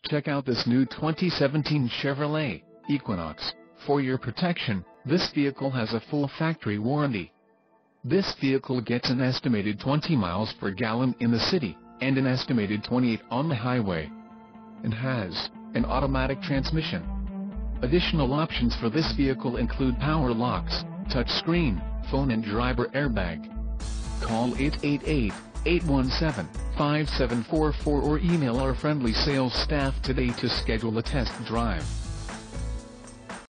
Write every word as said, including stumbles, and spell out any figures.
Check out this new twenty seventeen Chevrolet Equinox. For your protection, this vehicle has a full factory warranty. This vehicle gets an estimated twenty miles per gallon in the city, and an estimated twenty-eight on the highway. And has an automatic transmission. Additional options for this vehicle include power locks, touchscreen, phone and driver airbag. Call eight eight eight, eight one seven, five seven four four or email our friendly sales staff today to schedule a test drive.